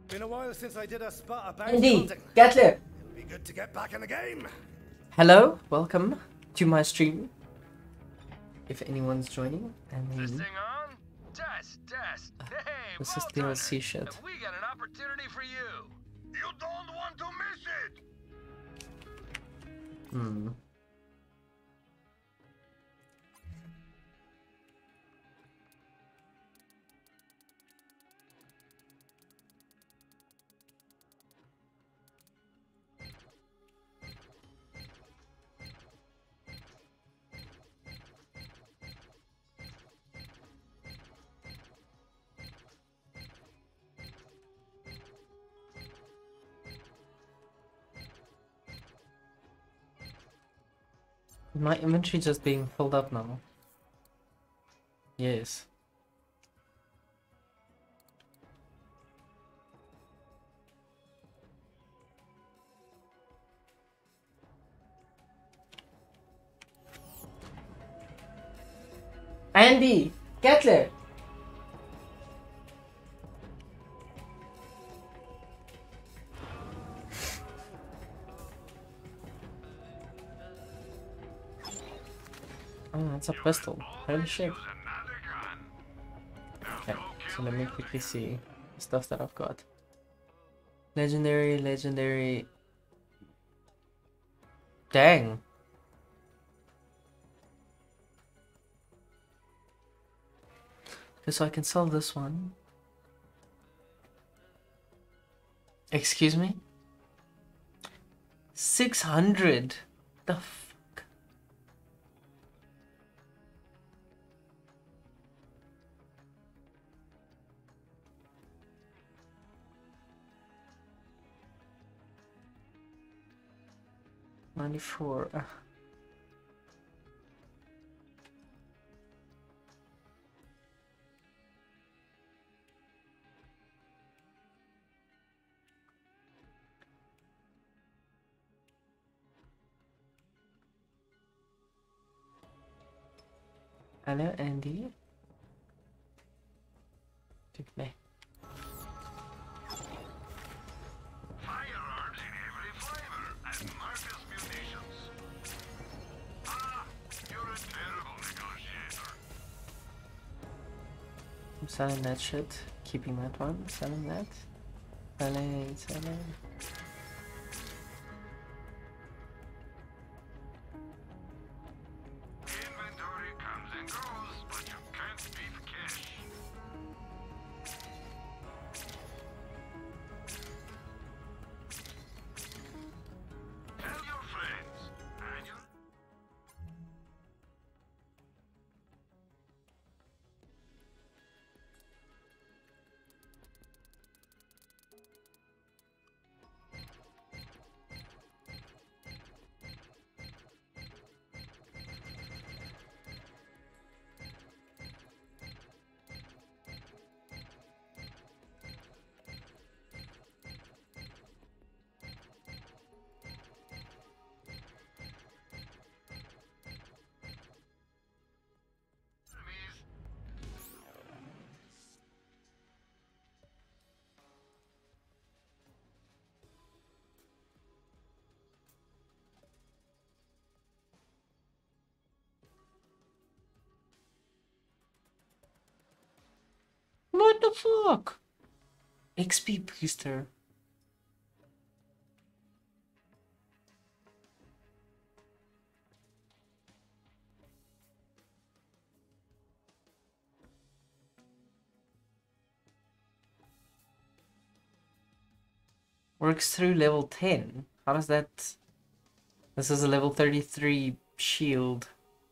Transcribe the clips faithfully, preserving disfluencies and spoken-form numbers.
Been a while since I did a spot of bounty Andy, hunting. get it. It'll be good to get back in the game. Hello, welcome to my stream. If anyone's joining, and then This thing on? Test, test. Hey, this is Vault D L Hunter, C shit. have we got an opportunity for you? You don't want to miss it. Hmm. My inventory just being filled up now. Yes. Andy, get there. Oh, that's a pistol. Holy shit. Okay, so let me quickly see the stuff that I've got. Legendary, legendary. Dang. Okay, so I can sell this one. Excuse me? six hundred. The fuck? ninety-four. Uh. Hello, Andy. Take me. Firearms in every flavor and Marcus munitions. Ah, you're a terrible negotiator. I'm selling that shit. Keeping that one. Selling that. Selling, selling. Inventory comes and goes, but you can't beat cash. Tell your friends, and you What the fuck? X P booster. Works through level ten. How does that... This is a level thirty-three shield.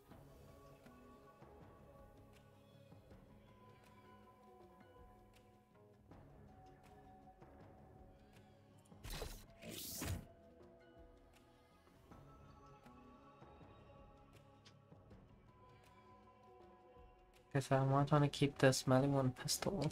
Guess I might want to keep the smelling one pistol.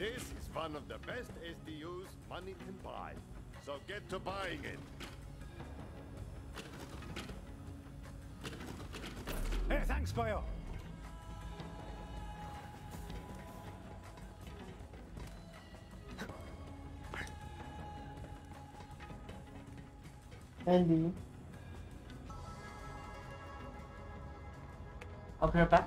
This is one of the best S D Us money can buy. So get to buying it. Hey, thanks, Boyo. Andy. I'll be right back.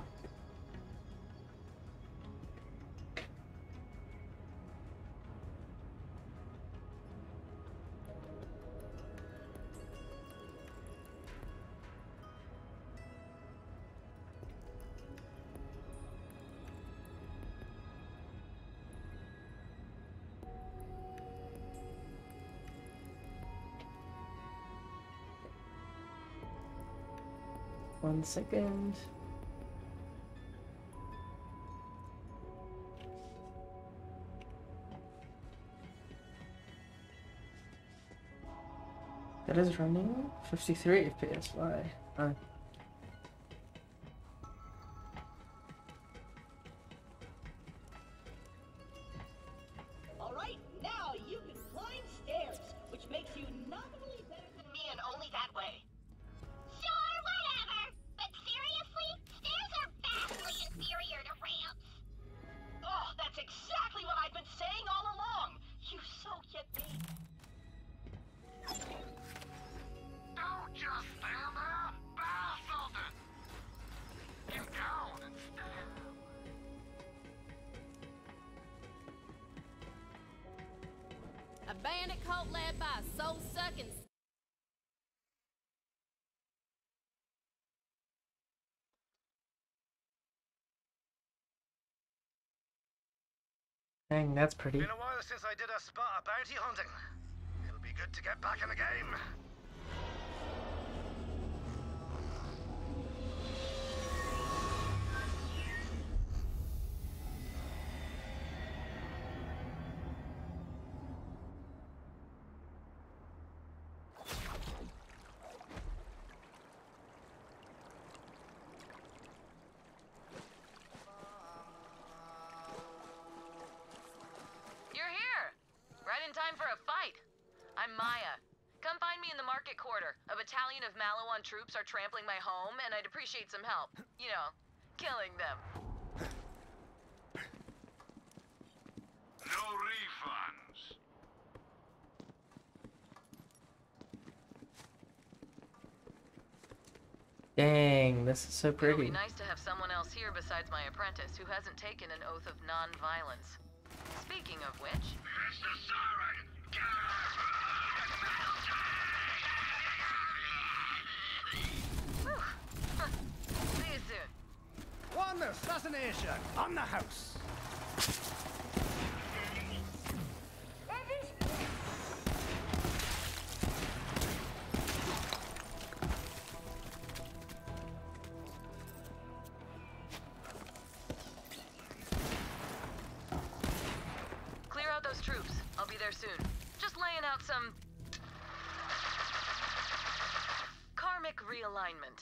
One second. That is running fifty-three F P S. Why? Oh. All right, now you can climb stairs, which makes you nominally better than me and only that way. Sure, whatever. But seriously, stairs are vastly inferior to ramps. Oh, that's exactly what I've been saying all along. You so get me. Don't just stand there. Buy something. Get down instead. A bandit cult led by a soul-sucking... Dang, that's pretty. Been a while since I did a spot of bounty hunting. It'll be good to get back in the game. You're here! Right in time for a fight. I'm Maya. Come find me in the market quarter. A battalion of Malawan troops are trampling my home, and I'd appreciate some help. You know, killing them. No refunds. Dang, this is so It'll pretty. be nice to have someone else here besides my apprentice who hasn't taken an oath of non-violence. Speaking of which... Mister Siren, get Whew. See you soon. One assassination on the house. Clear out those troops. I'll be there soon. Just laying out some... karmic realignment.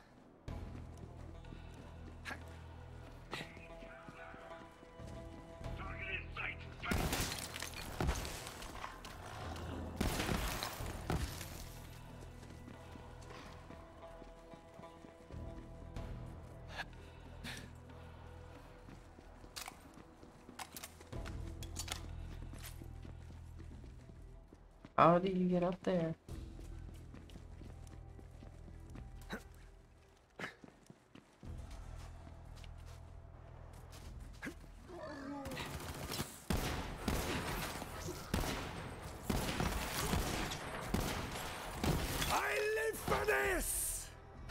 Target in sight. How do you get up there? I live for this!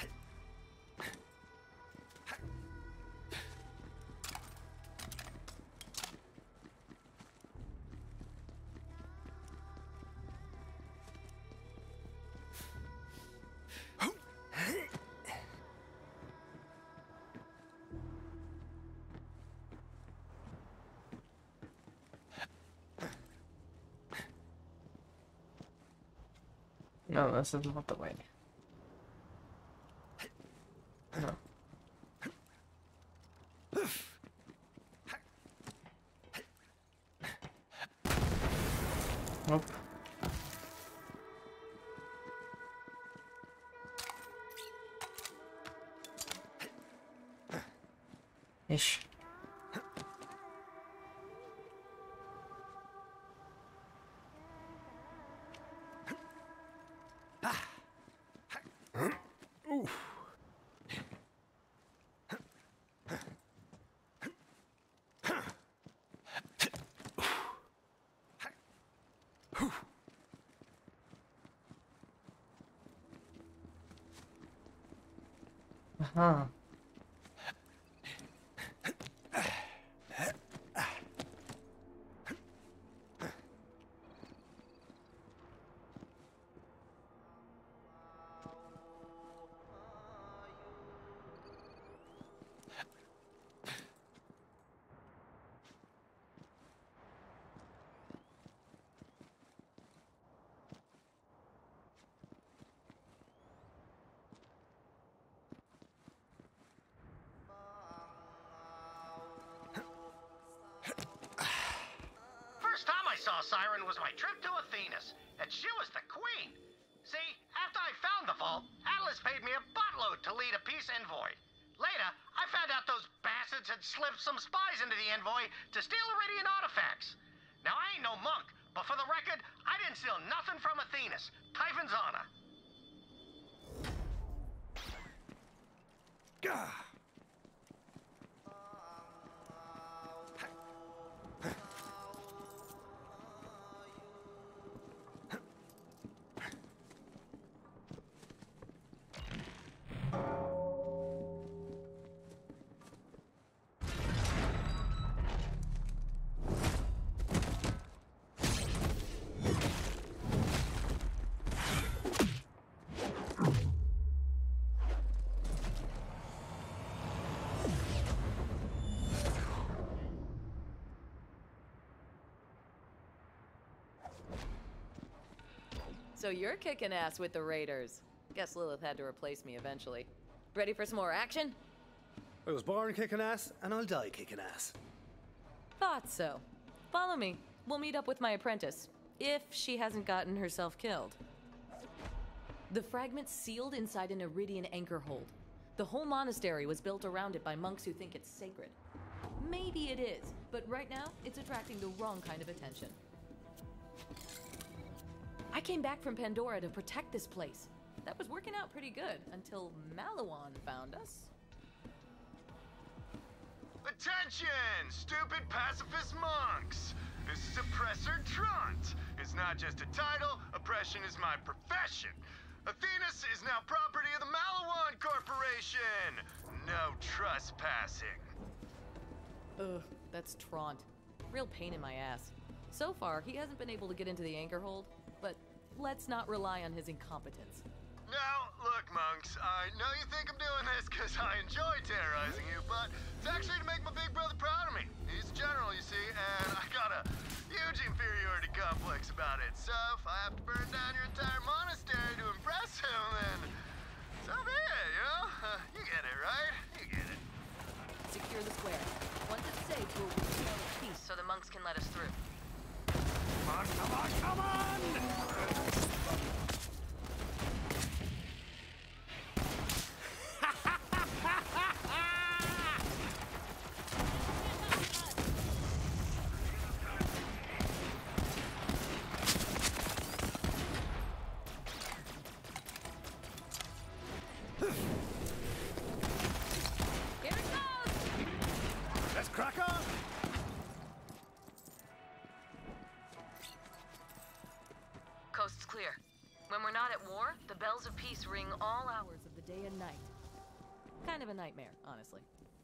No, this is not the way. No. Nope. Ish. Aha. First time I saw Siren was my trip to Athenas, and she was the queen. See, after I found the vault, Atlas paid me a buttload to lead a peace envoy. Later, I found out those bastards had slipped some spies into the envoy to steal Iridian artifacts. Now, I ain't no monk, but for the record, I didn't steal nothing from Athenas. Typhon's honor. Gah! So you're kicking ass with the Raiders. Guess Lilith had to replace me eventually. Ready for some more action? I was born kicking ass, and I'll die kicking ass. Thought so. Follow me. We'll meet up with my apprentice. If she hasn't gotten herself killed. The fragment's sealed inside an Iridian anchor hold. The whole monastery was built around it by monks who think it's sacred. Maybe it is, but right now, it's attracting the wrong kind of attention. I came back from Pandora to protect this place. That was working out pretty good until Malawan found us. Attention, stupid pacifist monks! This is Oppressor Trant. It's not just a title, oppression is my profession. Athenas is now property of the Malawan Corporation. No trespassing. Ugh, that's Trant. Real pain in my ass. So far, he hasn't been able to get into the anchor hold, but let's not rely on his incompetence. Now, look, monks, I know you think I'm doing this because I enjoy terrorizing you, but it's actually to make my big brother proud of me. He's a general, you see, and I got a huge inferiority complex about it. So if I have to burn down your entire monastery to impress him, then so be it, you know? Uh, you get it, right? You get it. Secure the square. Once it's safe, we'll restore the peace so the monks can let us through. Come on, come on, come on! Here it goes! Let's crack on! Coast's clear. When we're not at war, the bells of peace ring all hours of the day and night. Kind of a nightmare, honestly.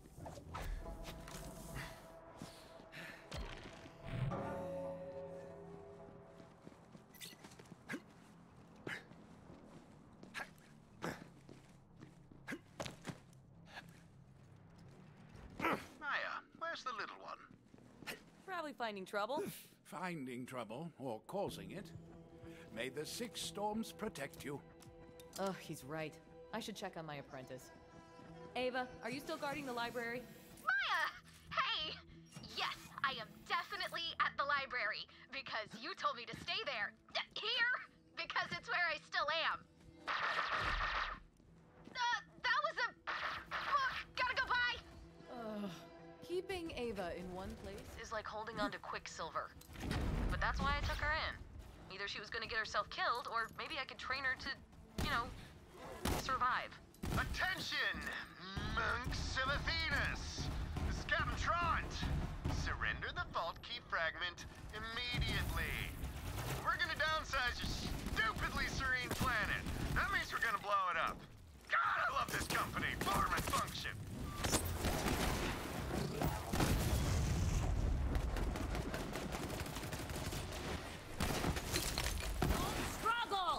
Maya, where's the little one? Probably finding trouble. Finding trouble, or causing it. May the six storms protect you. Oh, he's right. I should check on my apprentice. Ava, are you still guarding the library? Maya! Hey! Yes, I am definitely at the library, because you told me to stay there. Here, because it's where I still am. Uh, that was a book. Gotta go by. Uh, keeping Ava in one place is like holding on to Quicksilver. But that's why I took her in. Either she was gonna get herself killed, or maybe I could train her to, you know, survive. Attention, monks of Athenas! This is Captain Trant. Surrender the vault key fragment immediately. We're gonna downsize your stupidly serene planet. That means we're gonna blow it up. God, I love this company. Form and function. Struggle!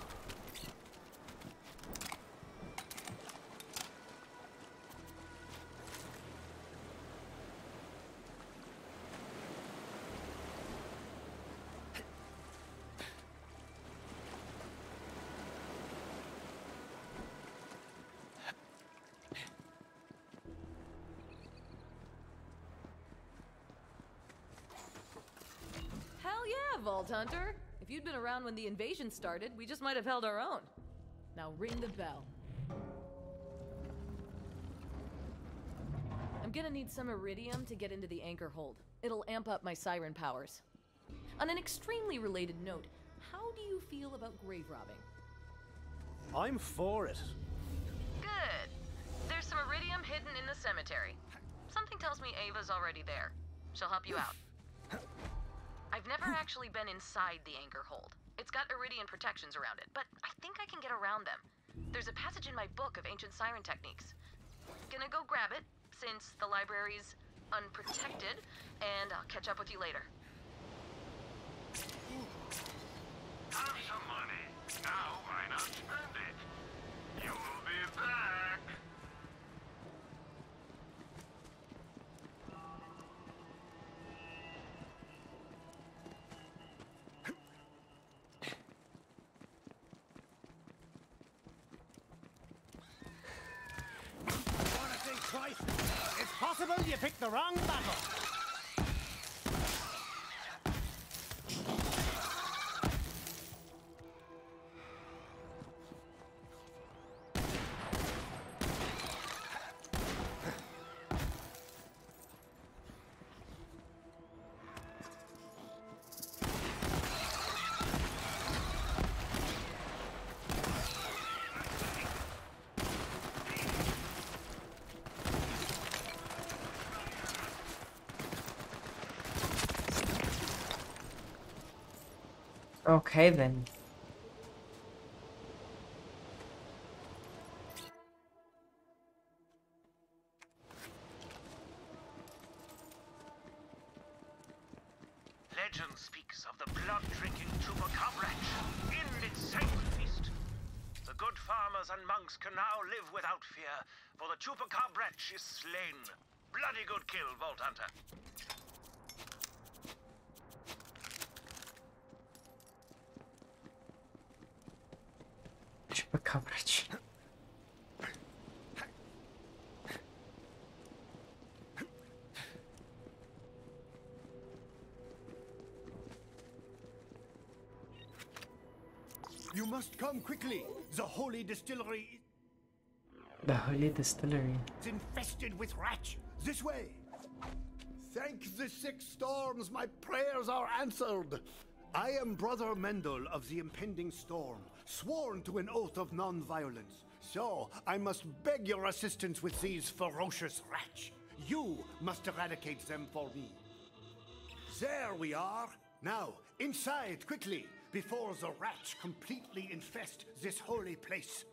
Hell yeah, Vault Hunter! If you'd been around when the invasion started, we just might have held our own. Now ring the bell. I'm gonna need some iridium to get into the anchor hold. It'll amp up my siren powers. On an extremely related note, how do you feel about grave robbing? I'm for it. Good. There's some iridium hidden in the cemetery. Something tells me Ava's already there. She'll help you out. I've never actually been inside the anchor hold. It's got iridium protections around it, but I think I can get around them. There's a passage in my book of ancient siren techniques. Gonna go grab it, since the library's unprotected, and I'll catch up with you later. Have some money. Now why not spend it? You'll be back. Wanna think twice? It's possible you picked the wrong battle. Okay then. Legend speaks of the blood-drinking Caaarrrl in its sacred feast. The good farmers and monks can now live without fear, for the Caaarrrl is slain. Bloody good kill, Vault Hunter. Chupacabra. You must come quickly. The holy distillery The holy distillery. is infested with rats. This way. Thank the six storms, my prayers are answered. I am Brother Mendel of the impending storm, sworn to an oath of non-violence. So, I must beg your assistance with these ferocious rats. You must eradicate them for me. There we are. Now, inside, quickly, before the rats completely infest this holy place.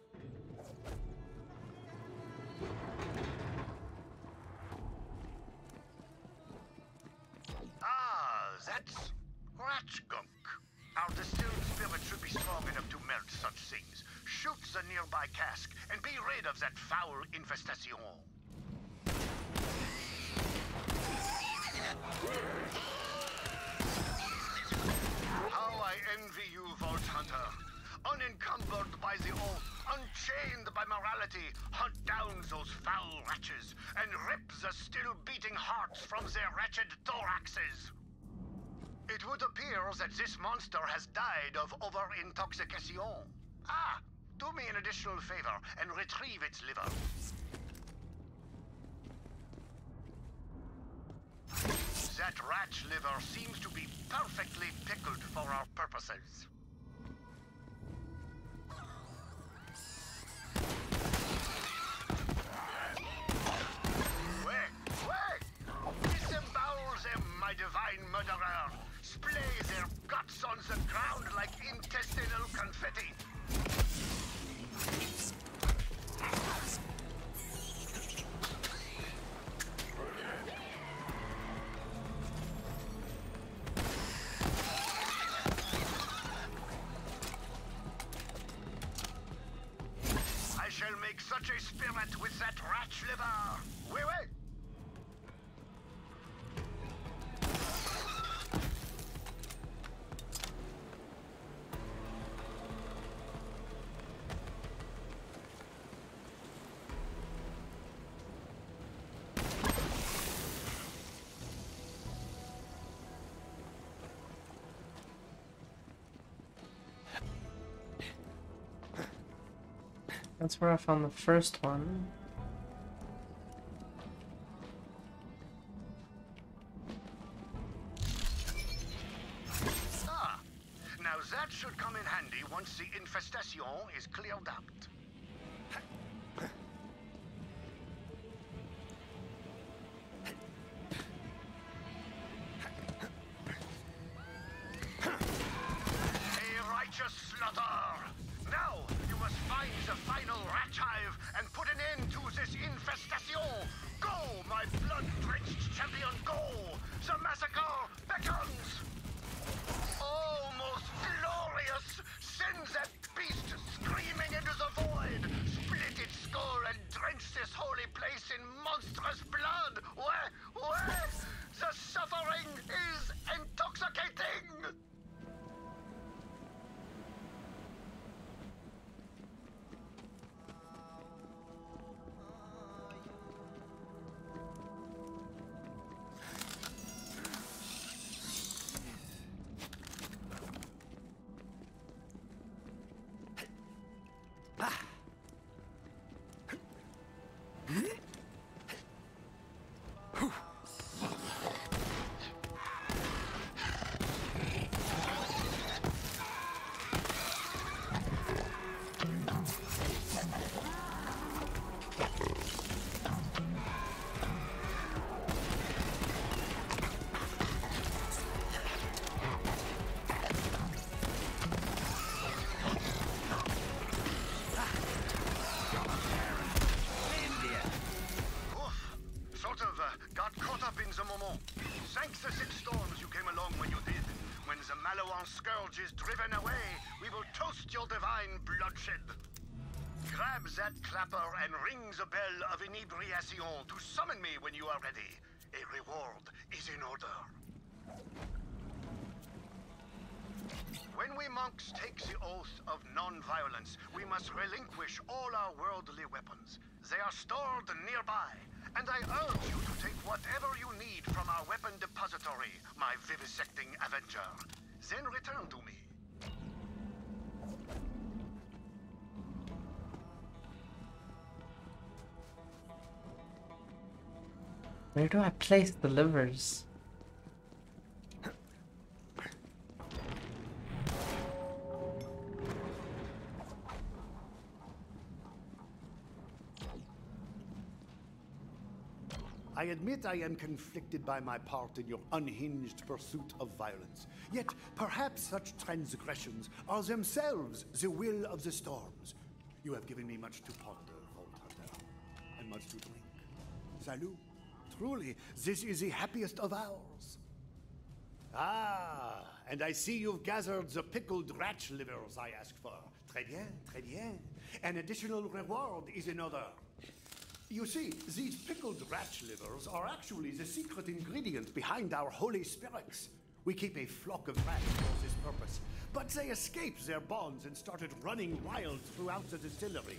Ah, that's rat gunk. Our distilled spirit should be strong enough to melt such things. Shoot the nearby cask and be rid of that foul infestation. How I envy you, Vault Hunter. Unencumbered by the oath, unchained by morality, hunt down those foul wretches and rip the still beating hearts from their wretched thoraxes. It would appear that this monster has died of over-intoxication. Ah, do me an additional favor and retrieve its liver. That rat's liver seems to be perfectly pickled for our purposes. Wait, wait! Disembowel them, my divine murderer! Splay their guts on the ground like intestinal confetti! I shall make such a spirit with that rat's liver! Wait, wait! That's where I found the first one. Ah, now that should come in handy once the infestation is cleared out. A righteous slaughter! Now, you must find the final rat hive and put an end to this infestation! Go, my blood-drenched champion, go! The massacre beckons! Oh, most glorious! Send that beast screaming into the void! Split its skull and drench this holy place in monstrous blood! Where? Where? The suffering is intoxicating! Thank the six storms you came along when you did. When the Malawan scourge is driven away, we will toast your divine bloodshed. Grab that clapper and ring the bell of inebriation to summon me when you are ready. A reward is in order. When we monks take the oath of non-violence, we must relinquish all our worldly weapons. They are stored nearby, and I urge you to take whatever you need from our weapon depository, my vivisecting avenger. Then return to me. Where do I place the livers? I admit I am conflicted by my part in your unhinged pursuit of violence. Yet, perhaps such transgressions are themselves the will of the storms. You have given me much to ponder, Vault Hunter, and much to drink. Salut. Truly, this is the happiest of hours. Ah, and I see you've gathered the pickled rat livers I asked for. Très bien, très bien. An additional reward is in order. You see, these pickled rat livers are actually the secret ingredient behind our holy spirits. We keep a flock of rats for this purpose, but they escaped their bonds and started running wild throughout the distillery.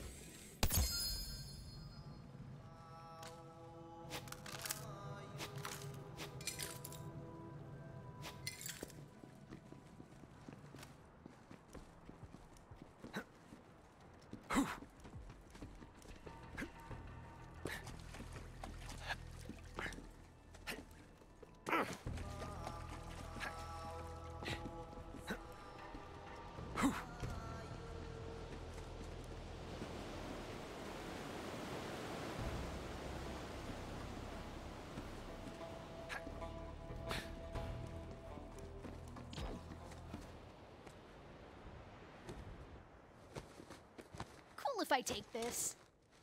Cool if I take this.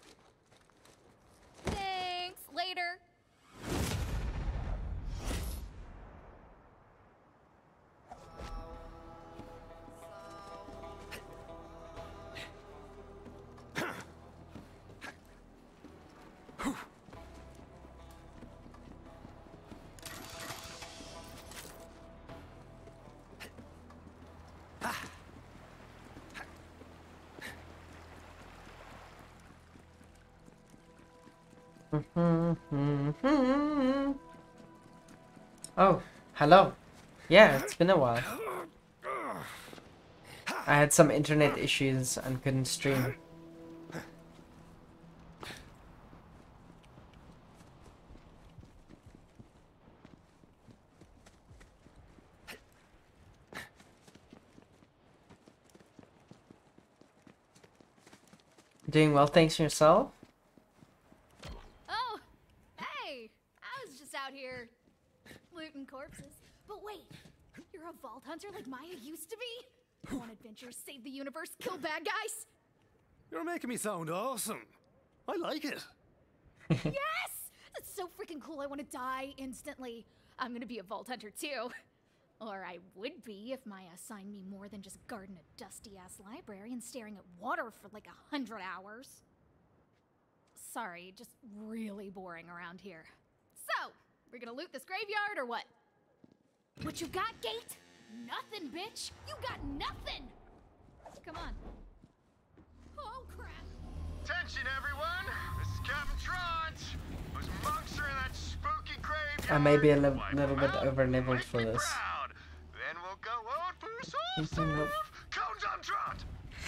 Thanks. Later. Oh, hello. Yeah, it's been a while. I had some internet issues and couldn't stream. Doing well, thanks yourself. Oh, hey! I was just out here looting corpses. But wait, you're a vault hunter like Maya used to be? Want adventures, save the universe, kill bad guys? You're making me sound awesome. I like it. Yes! That's so freaking cool. I want to die instantly. I'm gonna be a vault hunter too. Or I would be if Maya assigned me more than just guarding a dusty-ass library and staring at water for like a hundred hours. Sorry, just really boring around here. So, we're gonna loot this graveyard or what? What you got, Gate? Nothing, bitch! You got nothing! Come on. Oh, crap. Attention, everyone! This is Captain Trant. Those monks are in that spooky graveyard. I may be a li Wipe little them bit out, over leveled make for me this. proud. Then we'll go out for some Mhm, nope. stuff. Cones on Trant.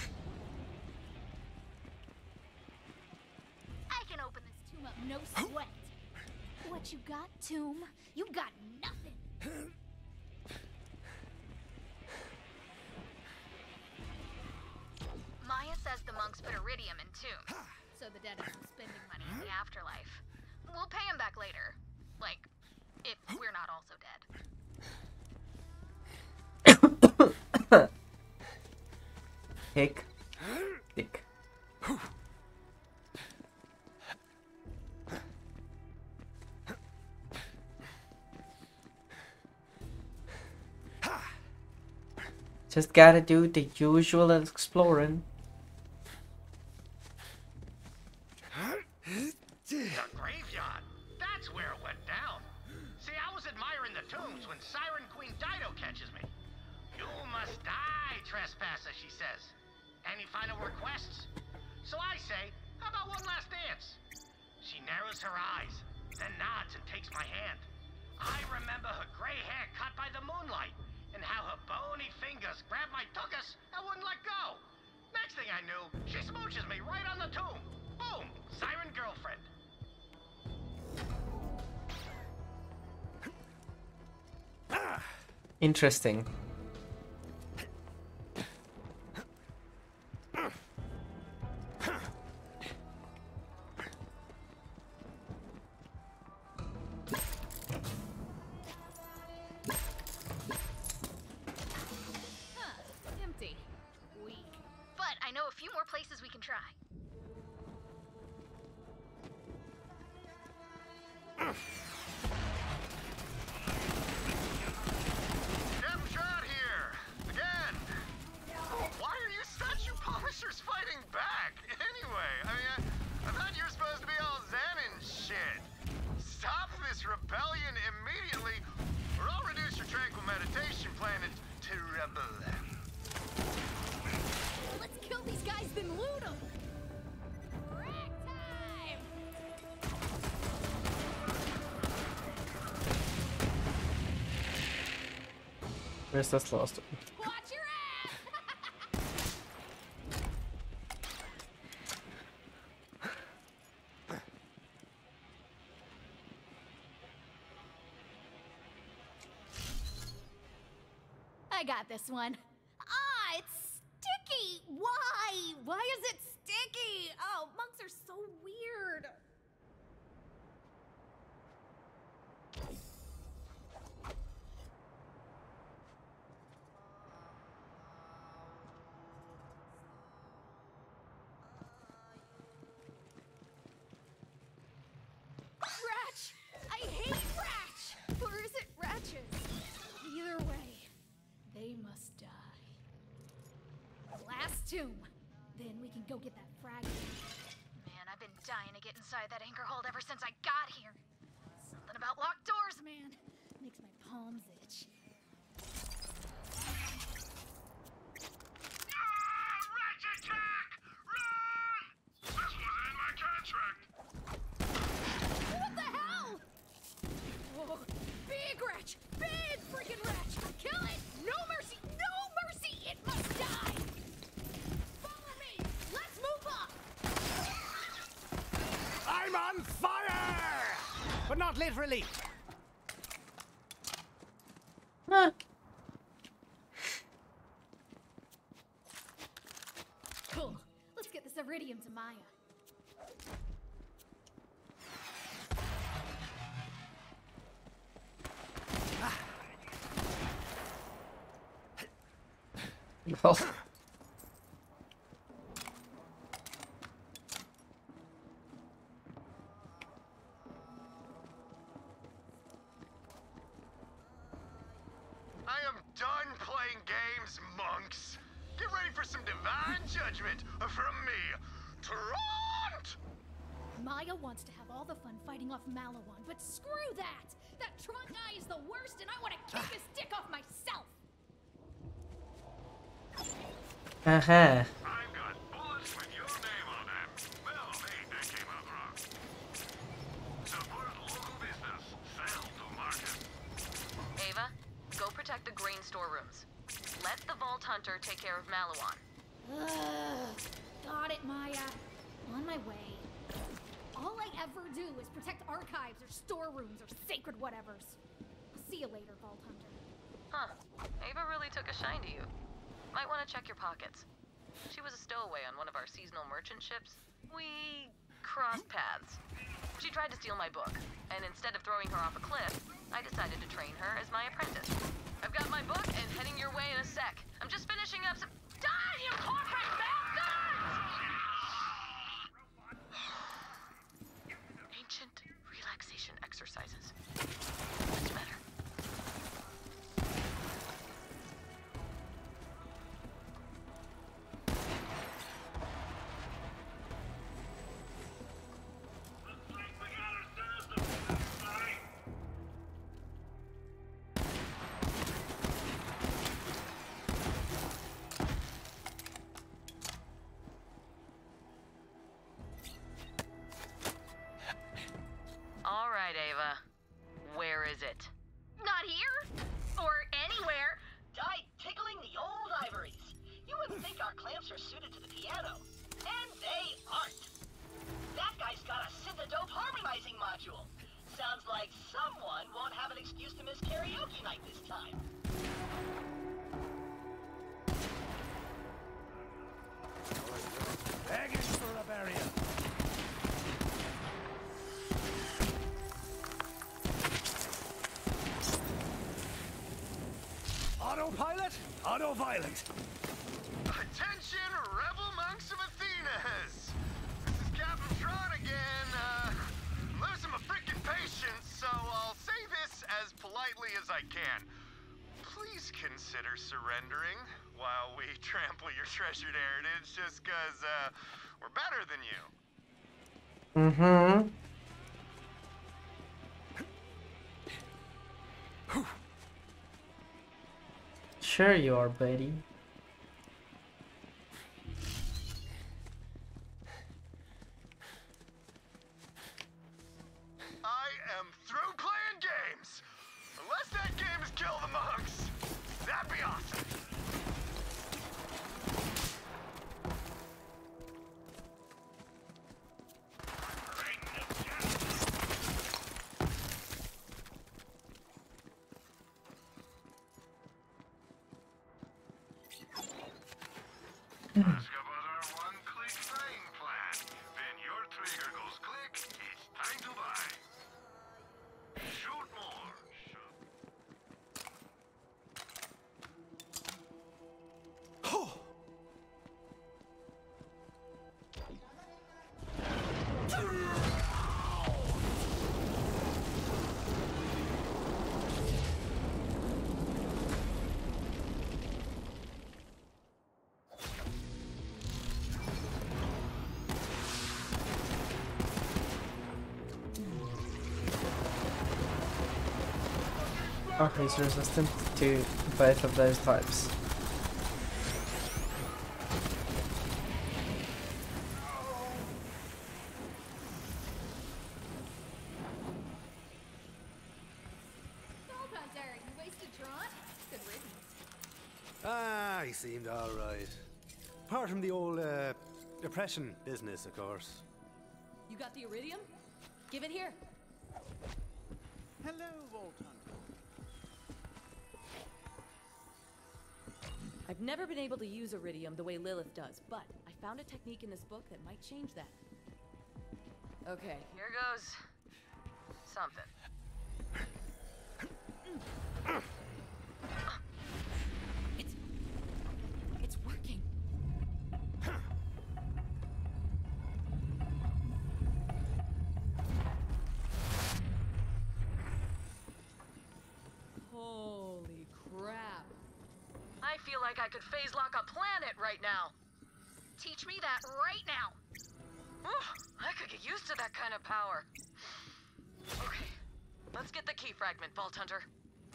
I can open this tomb up, no sweat. What you got, tomb? You got nothing. Maya says the monks put iridium in tombs. So the dead are spending money. In the afterlife. We'll pay him back later. Like, if we're not also dead. Hick. Dick. Just gotta do the usual exploring. The graveyard. That's where it went down. See, I was admiring the tombs when Siren Queen Dido catches me. You must die, trespasser, she says. Any final requests? So I say, how about one last dance? She narrows her eyes, then nods and takes my hand. I remember her gray hair cut by the moonlight, and how her bony fingers grabbed my tuchus and wouldn't let go. Next thing I knew, she smooches me right on the tomb. Boom! Siren girlfriend. Interesting. Huh, empty. Weak. But I know a few more places we can try. Captain Trant here. Again. Why are you statue polishers fighting back? Anyway, I mean, I, I thought you were supposed to be all zen and shit. Stop this rebellion immediately, or I'll reduce your tranquil meditation plan to rebel. Let's kill these guys, then loot them. Rack time. Where's this last one? Watch your ass. I got this one. Ah, it's sticky! Why? Why is it sticky? Oh, monks are so weird. Ratch! I hate Ratch! Or is it Ratches? Either way, they must die. Last tomb. Then we can go get that fragment. Man, I've been dying to get inside that anchor hold ever since I got here. Something about locked doors, man. Makes my palms itch. Ratchet Jack! Run! This wasn't in my contract! What the hell? Whoa, big Ratch! Big freaking Ratch! Kill it! No mercy! No mercy! It must die! Follow me! Let's move up! I'm on fire! But not literally. Huh. Cool. Let's get this iridium to Maya. Oh. I am done playing games, monks. Get ready for some divine judgment from me, Trant! Maya wants to have all the fun fighting off Malawan, but screw that! That Tron guy is the worst, and I want to kick his dick off myself! Uh-huh. I've got bullets with your name on them. Well, hey, that came out wrong. Support local business. Sell to market. Ava, go protect the grain storerooms. Let the Vault Hunter take care of Malawan. Ugh. Got it, Maya. On my way. All I ever do is protect archives or storerooms or sacred whatevers. I'll see you later, Vault Hunter. Huh. Ava really took a shine to you. Might want to check your pockets. She was a stowaway on one of our seasonal merchant ships. We crossed paths. She tried to steal my book, and instead of throwing her off a cliff, I decided to train her as my apprentice. I've got my book and heading your way in a sec. I'm just finishing up some... Die, you corporate bastards! Ancient relaxation exercises. Much better. All right, Ava. Where is it? Not here. Or anywhere. Died tickling the old ivories. You wouldn't think our clamps are suited to the piano. And they aren't. That guy's got a synth-dope harmonizing module. Sounds like someone won't have an excuse to miss karaoke night this time. Begging for the barrier. Autopilot, auto-violent. Attention, rebel monks of Athenas! This is Captain Tron again. Uh, I'm losing my freaking patience, so I'll say this as politely as I can. Please consider surrendering while we trample your treasured heritage just because uh, we're better than you. Mm-hmm. Sure you are, buddy. I am through playing games. Unless that game is Kill the Monks. That'd be awesome. Ask about our one-click buying plan. When your trigger goes click, it's time to buy. Shoot more. Oh! Okay, he's resistant to both of those types. Volthunter, you wasted Tron? Good riddance. Ah, he seemed alright. Apart from the old, uh, depression business, of course. You got the iridium? Give it here. Hello, Vault Hunter. I've never been able to use iridium the way Lilith does, but I found a technique in this book that might change that. Okay, here goes something. It's... it's working. Holy crap. I feel like I could phase lock a planet right now. Teach me that right now. Ooh, I could get used to that kind of power. Okay, let's get the key fragment, Vault Hunter.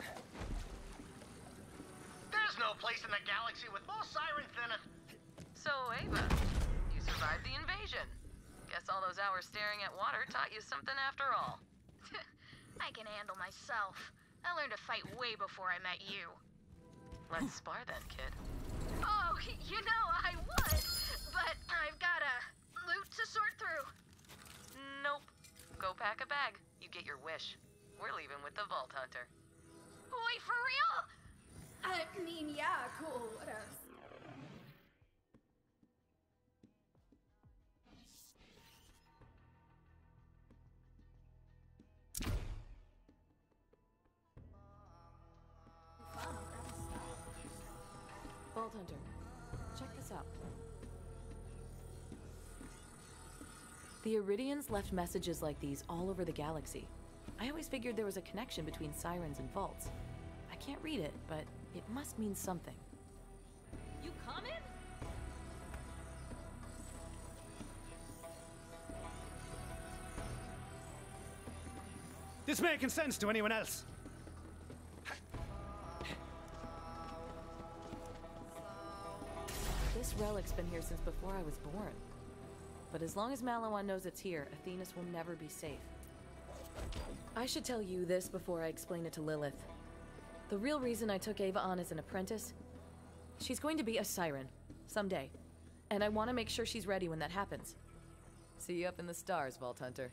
There's no place in the galaxy with more sirens than a... So, Ava, you survived the invasion. Guess all those hours staring at water taught you something after all. I can handle myself. I learned to fight way before I met you. Let's spar then, kid. Oh, you know I would, but I've got a loot to sort through. Nope. Go pack a bag. You get your wish. We're leaving with the Vault Hunter. Wait, for real? I mean, yeah, cool, whatever. Vault Hunter, check this out. The Iridians left messages like these all over the galaxy. I always figured there was a connection between sirens and vaults. I can't read it, but it must mean something. You coming? This making sense to anyone else? This relic's been here since before I was born. But as long as Malawan knows it's here, Athenas will never be safe. I should tell you this before I explain it to Lilith. The real reason I took Ava on as an apprentice, she's going to be a siren, someday. And I want to make sure she's ready when that happens. See you up in the stars, Vault Hunter.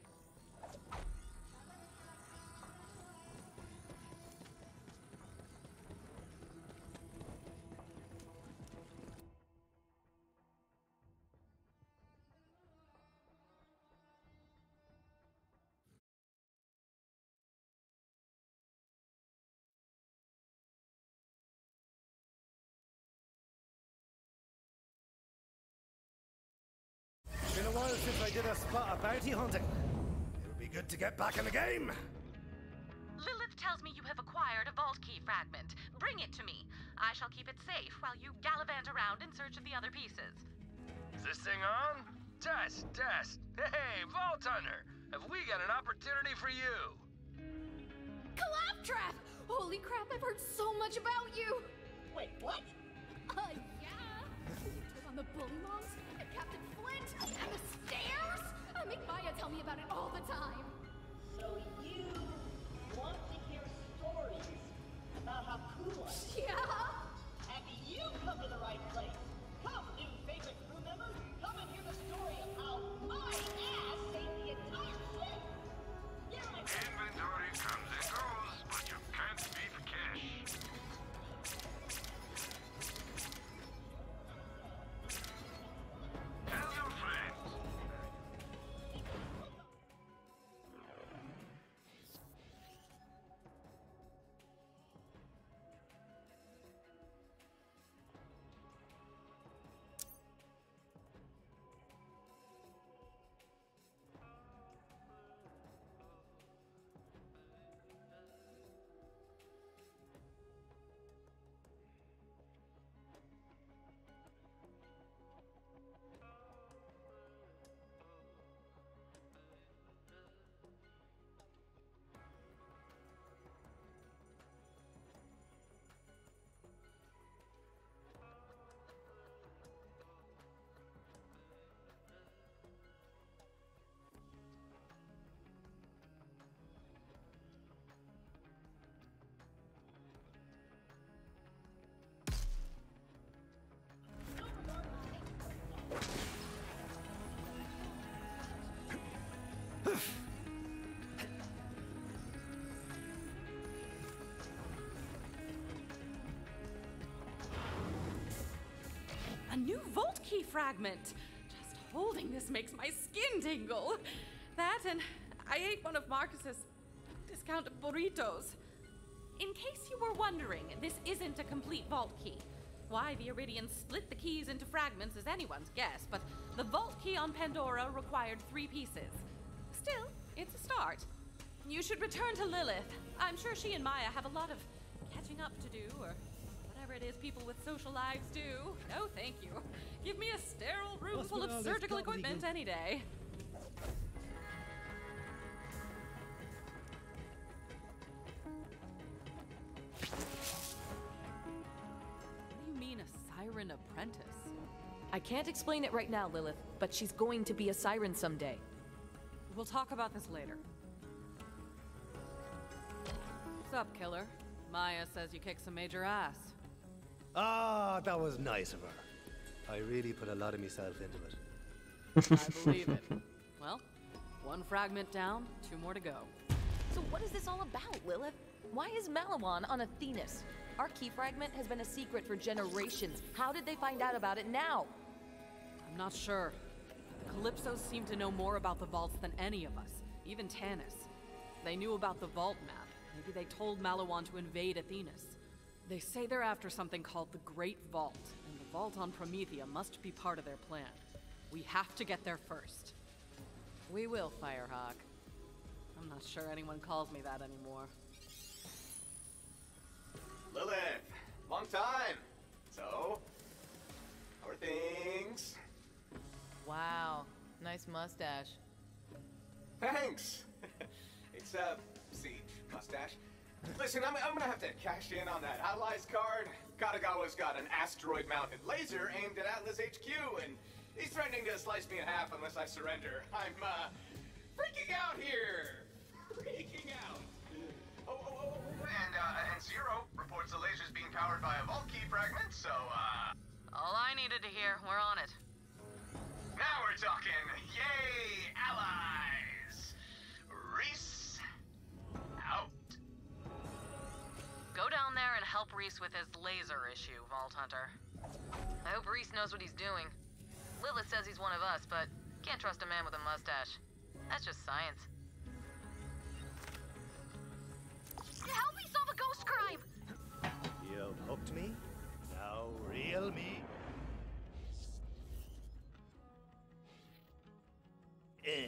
Been a while since I did a spot of bounty hunting. It'll be good to get back in the game. Lilith tells me you have acquired a vault key fragment. Bring it to me. I shall keep it safe while you gallivant around in search of the other pieces. Is this thing on? Test, test. Hey, Vault Hunter, have we got an opportunity for you? Claptrap! Holy crap, I've heard so much about you! Wait, what? Uh, yeah? You took on the bully moms, and Captain Flint, and the stairs? I make Maya tell me about it all the time. So you want to hear stories about how cool I am? Yeah? And you come to the right place. Come, new favorite crew member. Come and hear the story of how my ass saved the entire ship. Here I go. Inventory comes and goes, but you can't beat cash. A new vault key fragment. Just holding this makes my skin tingle. That and I ate one of Marcus's discount burritos. In case you were wondering, this isn't a complete vault key. Why the Iridians split the keys into fragments is anyone's guess, but the vault key on Pandora required three pieces. Still, it's a start. You should return to Lilith. I'm sure she and Maya have a lot of catching up to do, or whatever it is people with social lives do. No, thank you. Give me a sterile room What's full with all of this surgical equipment gobbledygook? any day. What do you mean, a siren apprentice? I can't explain it right now, Lilith, but she's going to be a siren someday. We'll talk about this later. What's up, killer? Maya says you kicked some major ass. Ah, that was nice of her. I really put a lot of myself into it. I believe it. Well, one fragment down, two more to go. So what is this all about, Lilith? Why is Malawan on Athenas? Our key fragment has been a secret for generations. How did they find out about it now? I'm not sure. The Calypsos seem to know more about the vaults than any of us, even Tanis. They knew about the vault map. Maybe they told Malawan to invade Athenas. They say they're after something called the Great Vault, and the vault on Promethea must be part of their plan. We have to get there first. We will, Firehawk. I'm not sure anyone calls me that anymore. Lilith, long time. So, how are things? Wow, nice mustache. Thanks. It's a siege mustache. Listen, I'm, I'm gonna have to cash in on that Allies card. Katagawa's got an asteroid-mounted laser aimed at Atlas H Q, and he's threatening to slice me in half unless I surrender. I'm, uh, freaking out here! Freaking out! Oh, oh, oh, oh, and, uh, and Zero reports the laser's being powered by a vault key fragment, so, uh... All I needed to hear, we're on it. Now we're talking! Yay! Allies! Reese... out. Go down there and help Reese with his laser issue, Vault Hunter. I hope Reese knows what he's doing. Lilith says he's one of us, but can't trust a man with a mustache. That's just science. Help me solve a ghost crime! You hooked me? Now reel me in.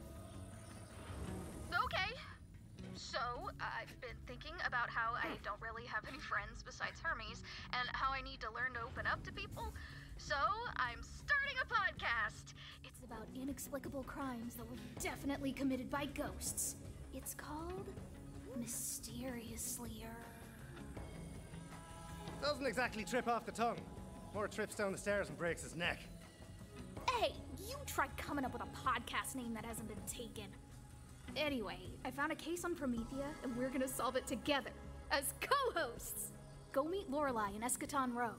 Okay. So, I've been thinking about how I don't really have any friends besides Hermes, and how I need to learn to open up to people. So, I'm starting a podcast. It's about inexplicable crimes that were definitely committed by ghosts. It's called Mysteriously. Doesn't exactly trip off the tongue. More trips down the stairs and breaks his neck. Hey, you tried coming up with a podcast name that hasn't been taken. Anyway, I found a case on Promethea, and we're gonna solve it together, as co-hosts! Go meet Lorelei in Eschaton Row.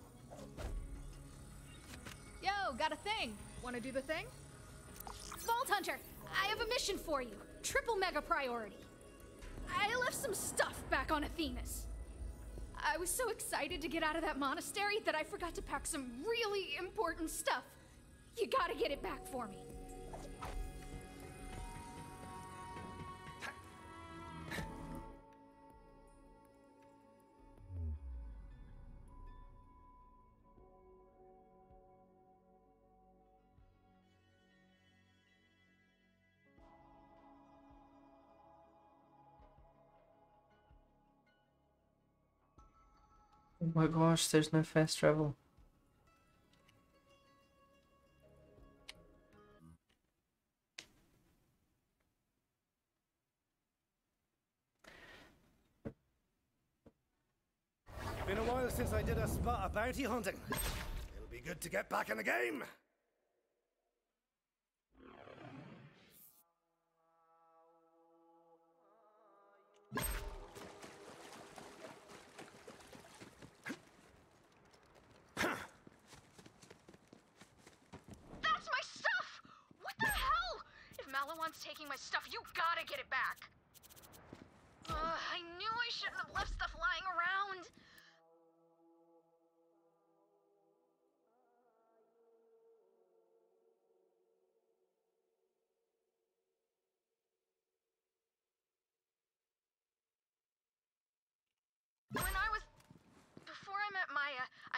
Yo, got a thing. Wanna do the thing? Vault Hunter, I have a mission for you. Triple mega priority. I left some stuff back on Athenas. I was so excited to get out of that monastery that I forgot to pack some really important stuff. You gotta get it back for me. Oh my gosh, there's no fast travel. Been a while since I did a spot of bounty hunting. It'll be good to get back in the game. That's my stuff! What the hell? If Malawan's taking my stuff, you gotta get it back. Ugh, I knew I shouldn't have left stuff lying around.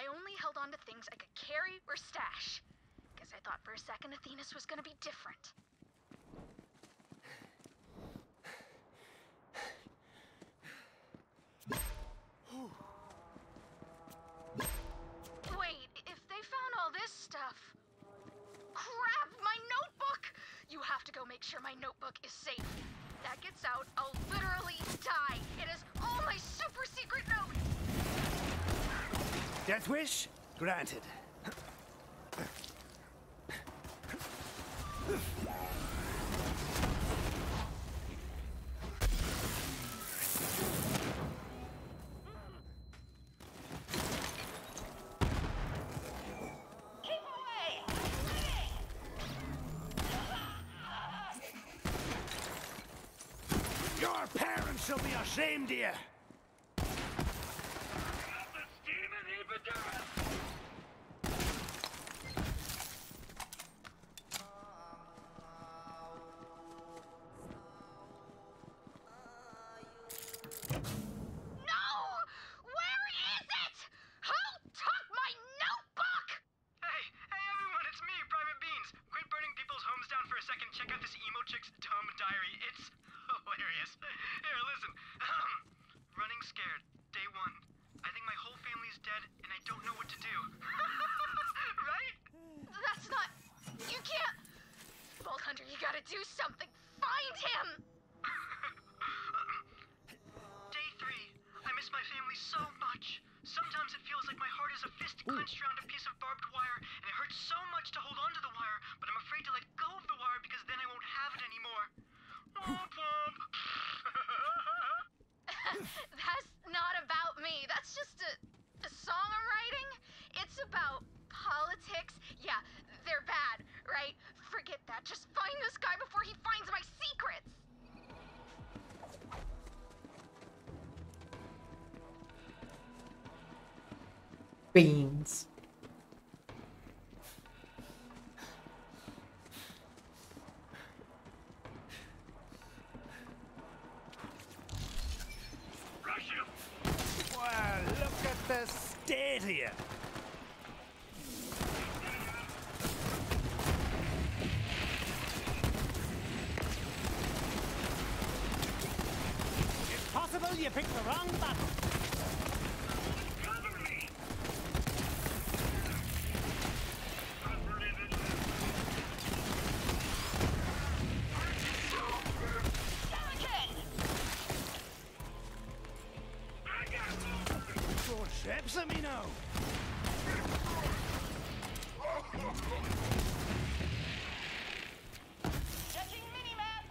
only held on to things I could carry or stash. Guess I thought for a second Athena's was gonna be different. Wait, if they found all this stuff... Crap, my notebook! You have to go make sure my notebook is safe. That gets out, I'll literally die. It is all my super secret notes! Death wish? Granted. Your parents shall be ashamed of you! Do something! Find him! Day three. I miss my family so much. Sometimes it feels like my heart is a fist clenched around a piece of barbed wire, and it hurts so much to hold on to the wire, but I'm afraid to let go of the wire because then I won't have it anymore. Womp womp. That's not about me. That's just a, a song I'm writing. It's about politics. Yeah, they're bad, right? Forget that. Just find this guy before he finds my secrets. Beans. Well, look at the state of you. It's possible you picked the wrong battle. Cover me! Four ships, let me know. Checking minimap.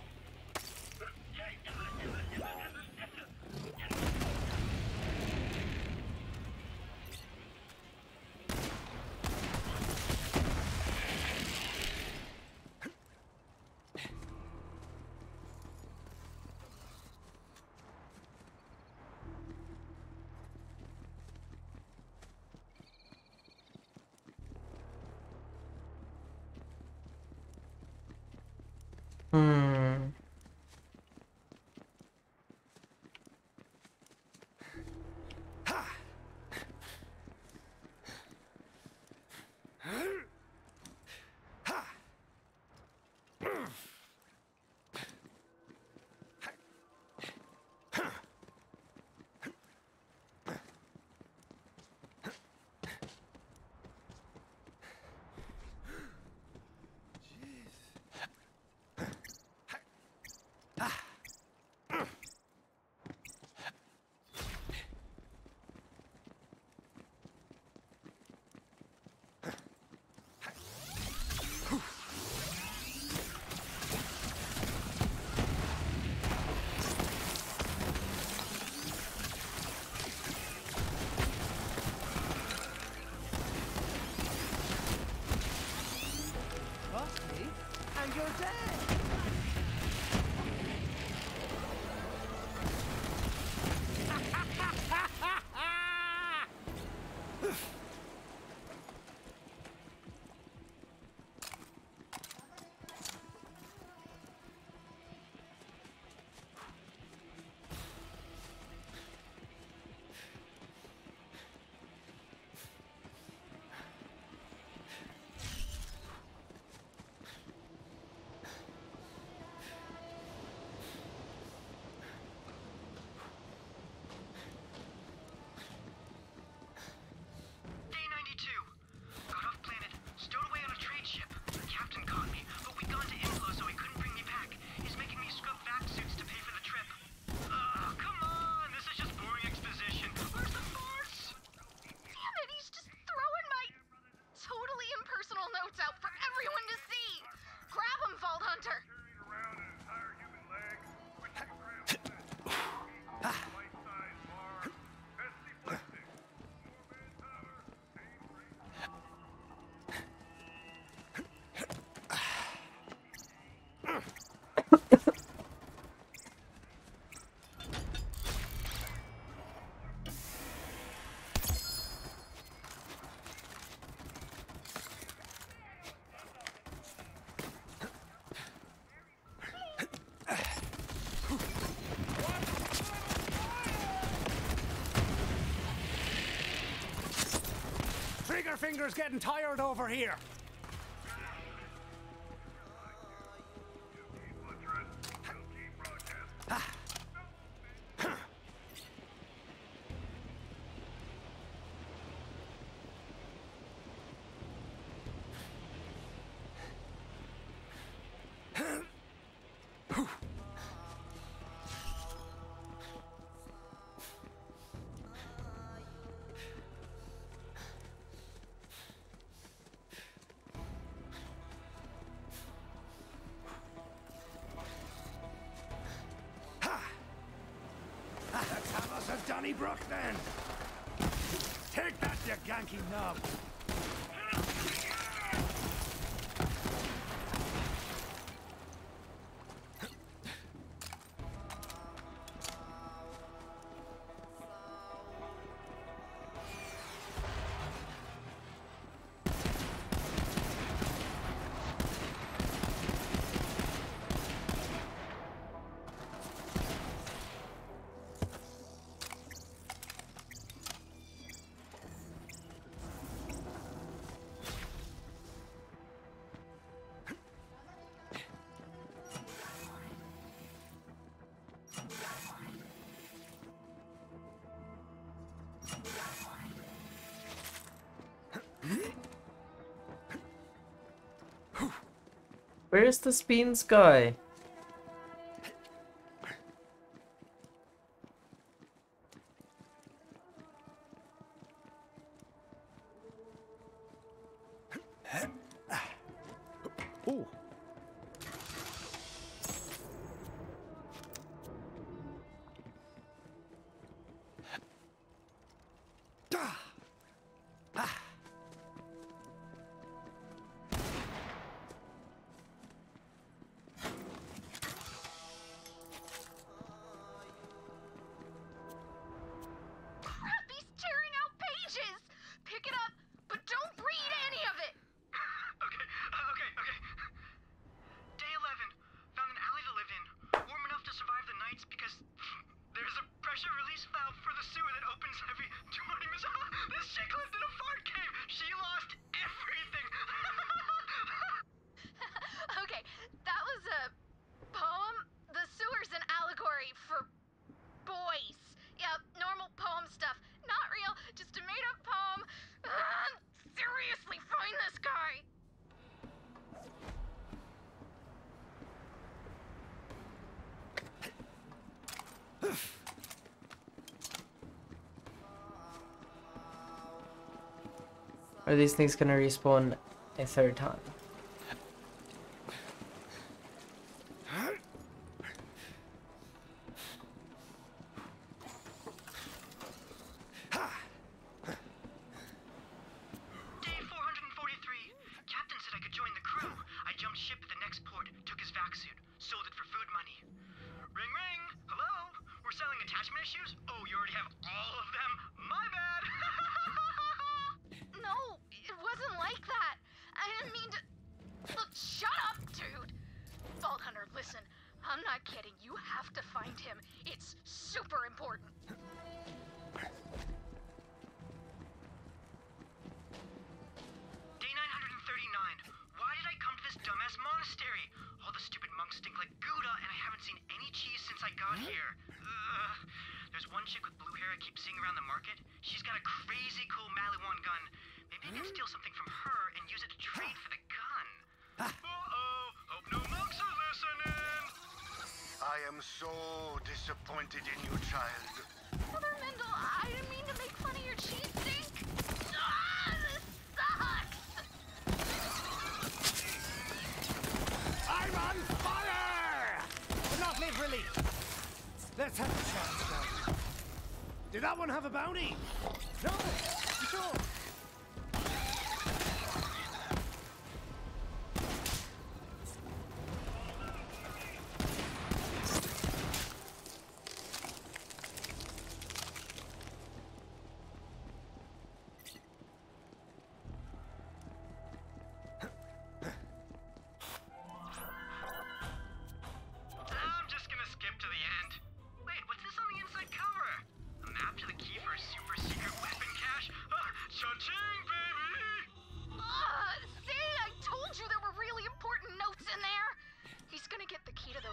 Butterfinger's getting tired over here. Donnybrook, then. Take that, you ganky knob. Where's the Beans guy? Ooh. Are these things gonna respawn a third time? So disappointed in you, child. Mother Mendel, I didn't mean to make fun of your cheese stink. Ah, this sucks. I'm on fire! But not literally. Let's have a chat, now. Did that one have a bounty? No, sure. Cha-ching, baby!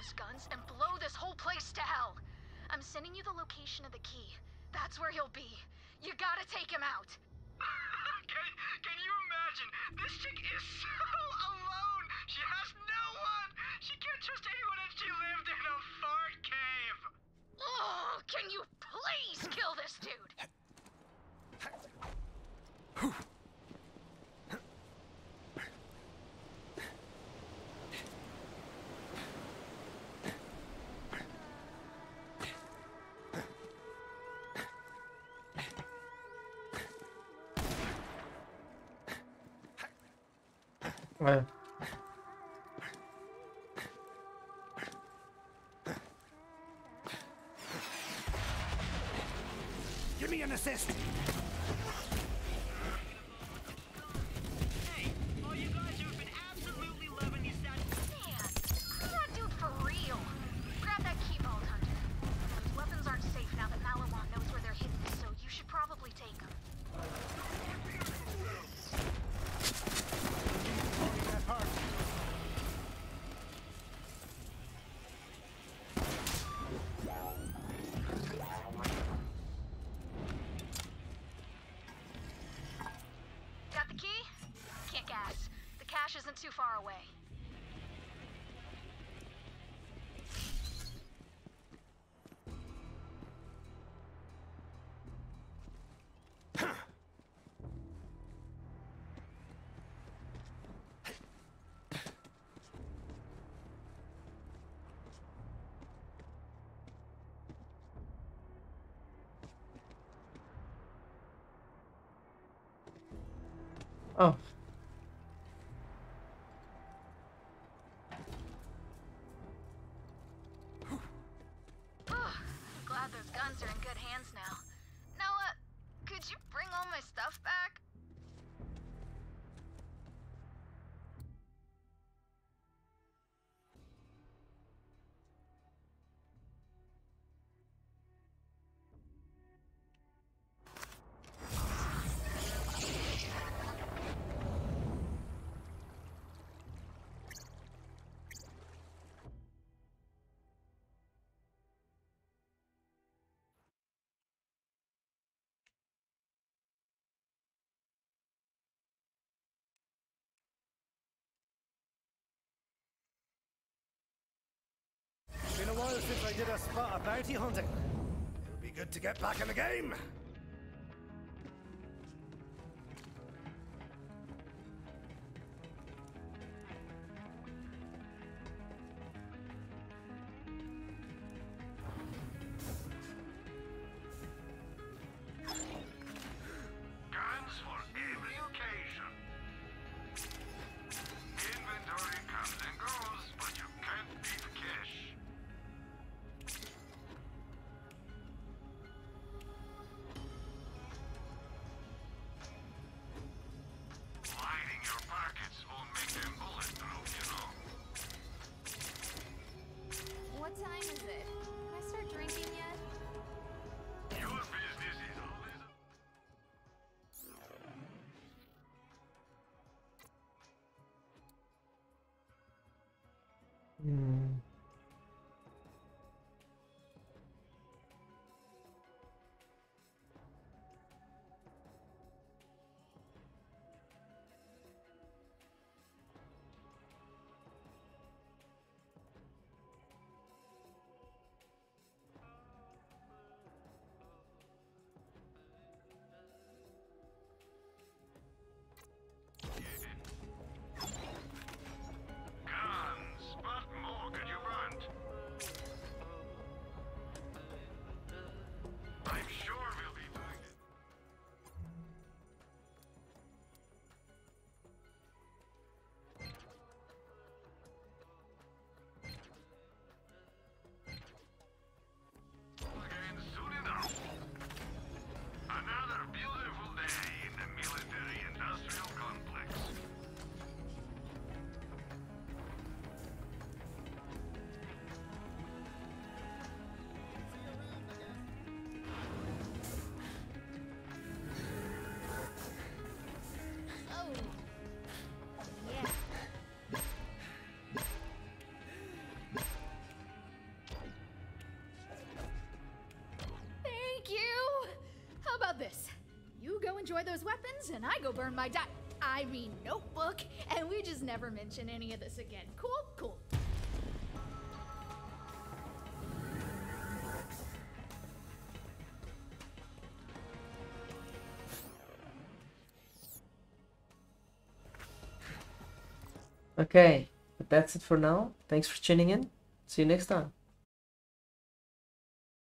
those guns and blow this whole place to hell. I'm sending you the location of the key. That's where he'll be. You gotta take him out. can, can you imagine? This chick is so alone. She has no one. She can't trust anyone if she lived in a fart cave. Oh, can you please kill this dude? Ouais. Give me an assist. Hey, all you guys who have been absolutely loving these sad... Man, screw that dude for real. Grab that key, Vault Hunter. Those weapons aren't safe now that Malawan knows where they're hidden, so you should probably take them. Got the key? Can't gas. The cache isn't too far away. Oh. I'm glad those guns are in good hands now. Noah, could you bring all my stuff back? Been a while since I did a spot of bounty hunting. It'll be good to get back in the game. Guns for every occasion. Inventory comes and goes, but you can't beat cash. enjoy those weapons, and I go burn my di- I mean notebook, and we just never mention any of this again. Cool? Cool. Okay, but that's it for now. Thanks for tuning in. See you next time.